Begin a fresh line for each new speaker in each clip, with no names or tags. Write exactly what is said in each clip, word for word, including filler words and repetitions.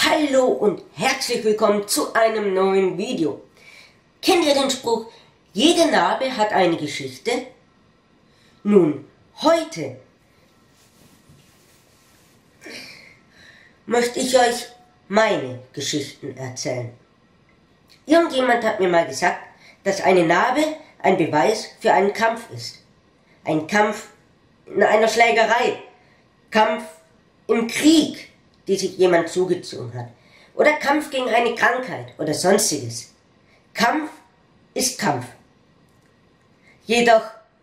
Hallo und herzlich willkommen zu einem neuen Video. Kennt ihr den Spruch, jede Narbe hat eine Geschichte? Nun, heute möchte ich euch meine Geschichten erzählen. Irgendjemand hat mir mal gesagt, dass eine Narbe ein Beweis für einen Kampf ist. Ein Kampf in einer Schlägerei, Kampf im Krieg, die sich jemand zugezogen hat, oder Kampf gegen eine Krankheit oder sonstiges. Kampf ist Kampf. Jedoch,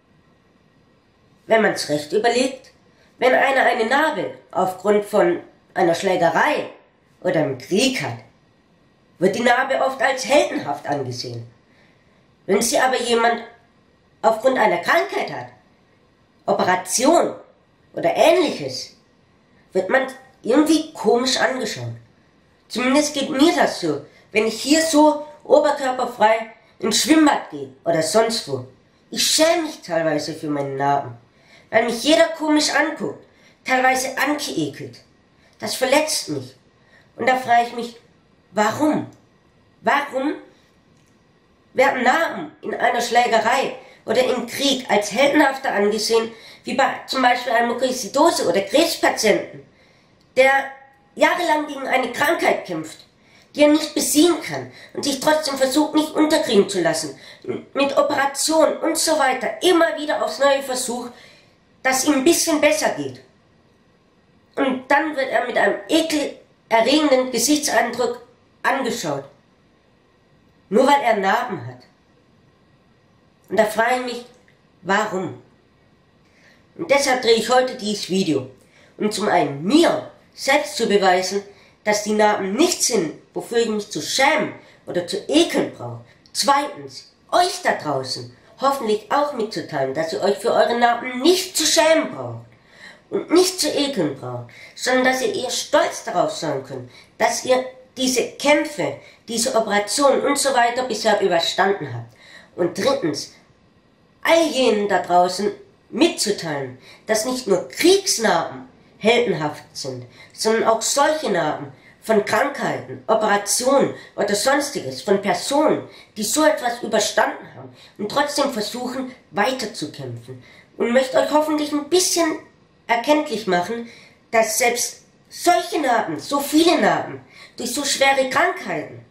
wenn man es recht überlegt, wenn einer eine Narbe aufgrund von einer Schlägerei oder einem Krieg hat, wird die Narbe oft als heldenhaft angesehen. Wenn sie aber jemand aufgrund einer Krankheit hat, Operation oder ähnliches, wird man irgendwie komisch angeschaut. Zumindest geht mir das so, wenn ich hier so oberkörperfrei ins Schwimmbad gehe oder sonst wo. Ich schäme mich teilweise für meine Narben, weil mich jeder komisch anguckt, teilweise angeekelt. Das verletzt mich. Und da frage ich mich, warum? Warum werden Narben in einer Schlägerei oder im Krieg als heldenhafter angesehen, wie bei zum Beispiel einem Mukoviszidose- oder Krebspatienten, der jahrelang gegen eine Krankheit kämpft, die er nicht besiegen kann und sich trotzdem versucht, nicht unterkriegen zu lassen, mit Operationen und so weiter, immer wieder aufs Neue versucht, dass ihm ein bisschen besser geht. Und dann wird er mit einem ekelerregenden Gesichtseindruck angeschaut, nur weil er Narben hat. Und da frage ich mich, warum? Und deshalb drehe ich heute dieses Video, um zum einen mir selbst zu beweisen, dass die Narben nichts sind, wofür ich mich zu schämen oder zu ekeln brauche. Zweitens, euch da draußen hoffentlich auch mitzuteilen, dass ihr euch für eure Narben nicht zu schämen braucht und nicht zu ekeln braucht, sondern dass ihr eher stolz darauf sein könnt, dass ihr diese Kämpfe, diese Operationen und so weiter bisher überstanden habt. Und drittens, all jenen da draußen mitzuteilen, dass nicht nur Kriegsnarben heldenhaft sind, sondern auch solche Narben von Krankheiten, Operationen oder sonstiges, von Personen, die so etwas überstanden haben und trotzdem versuchen, weiterzukämpfen. Und möchte euch hoffentlich ein bisschen erkenntlich machen, dass selbst solche Narben, so viele Narben, durch so schwere Krankheiten,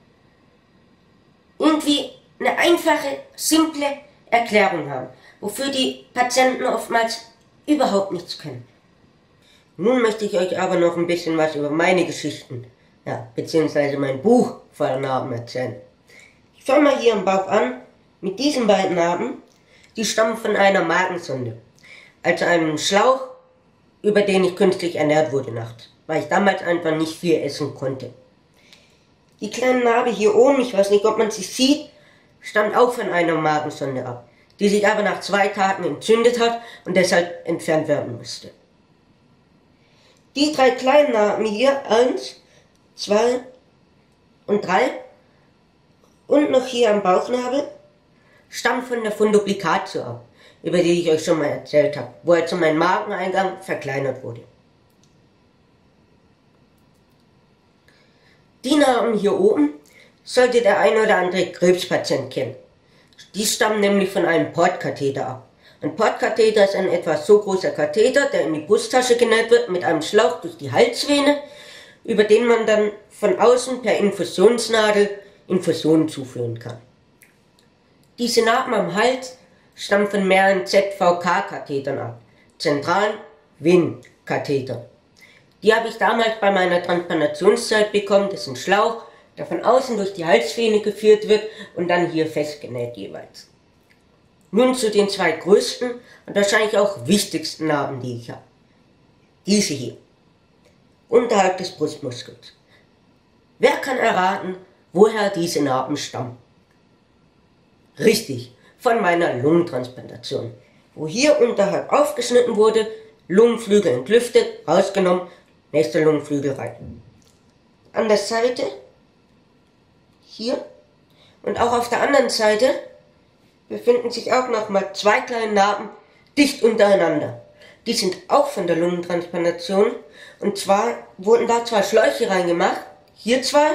irgendwie eine einfache, simple Erklärung haben, wofür die Patienten oftmals überhaupt nichts können. Nun möchte ich euch aber noch ein bisschen was über meine Geschichten, ja, beziehungsweise mein Buch voller Narben erzählen. Ich fange mal hier am Bauch an, mit diesen beiden Narben, die stammen von einer Magensonde, also einem Schlauch, über den ich künstlich ernährt wurde nachts, weil ich damals einfach nicht viel essen konnte. Die kleine Narbe hier oben, ich weiß nicht, ob man sie sieht, stammt auch von einer Magensonde ab, die sich aber nach zwei Tagen entzündet hat und deshalb entfernt werden musste. Die drei kleinen Narben hier, eins, zwei und drei, und noch hier am Bauchnabel, stammen von der Funduplicatio ab, über die ich euch schon mal erzählt habe, wo also mein Mageneingang verkleinert wurde. Die Narben hier oben sollte der ein oder andere Krebspatient kennen. Die stammen nämlich von einem Portkatheter ab. Ein Portkatheter ist ein etwa so großer Katheter, der in die Brusttasche genäht wird, mit einem Schlauch durch die Halsvene, über den man dann von außen per Infusionsnadel Infusionen zuführen kann. Diese Narben am Hals stammen von mehreren Z V K-Kathetern ab, zentralen Venenkatheter. Die habe ich damals bei meiner Transplantationszeit bekommen. Das ist ein Schlauch, der von außen durch die Halsvene geführt wird und dann hier festgenäht jeweils. Nun zu den zwei größten und wahrscheinlich auch wichtigsten Narben, die ich habe. Diese hier, unterhalb des Brustmuskels. Wer kann erraten, woher diese Narben stammen? Richtig, von meiner Lungentransplantation, wo hier unterhalb aufgeschnitten wurde, Lungenflügel entlüftet, rausgenommen, nächster Lungenflügel rein. An der Seite, hier und auch auf der anderen Seite, befinden sich auch nochmal zwei kleine Narben dicht untereinander. Die sind auch von der Lungentransplantation, und zwar wurden da zwei Schläuche reingemacht hier zwei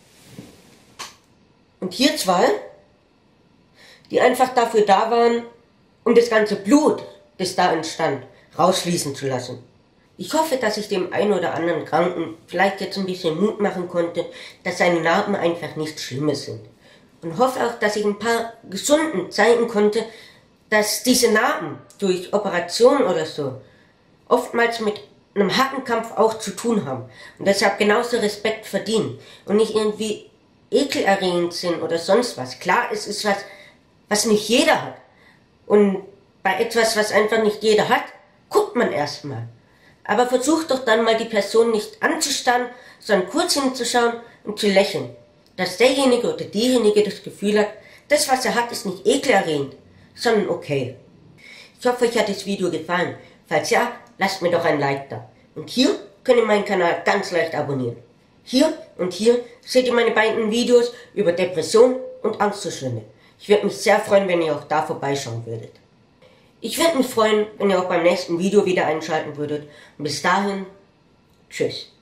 und hier zwei, die einfach dafür da waren, um das ganze Blut, das da entstand, rausfließen zu lassen. Ich hoffe, dass ich dem einen oder anderen Kranken vielleicht jetzt ein bisschen Mut machen konnte, dass seine Narben einfach nichts Schlimmes sind. Und hoffe auch, dass ich ein paar Gesunden zeigen konnte, dass diese Narben durch Operation oder so oftmals mit einem harten Kampf auch zu tun haben und deshalb genauso Respekt verdienen und nicht irgendwie ekelerregend sind oder sonst was. Klar, es ist was, was nicht jeder hat. Und bei etwas, was einfach nicht jeder hat, guckt man erstmal. Aber versucht doch dann mal die Person nicht anzustarren, sondern kurz hinzuschauen und zu lächeln. Dass derjenige oder diejenige das Gefühl hat, das, was er hat, ist nicht ekelerregend, sondern okay. Ich hoffe, euch hat das Video gefallen. Falls ja, lasst mir doch ein Like da. Und hier könnt ihr meinen Kanal ganz leicht abonnieren. Hier und hier seht ihr meine beiden Videos über Depression und Angstzustände. Ich würde mich sehr freuen, wenn ihr auch da vorbeischauen würdet. Ich würde mich freuen, wenn ihr auch beim nächsten Video wieder einschalten würdet. Und bis dahin, tschüss.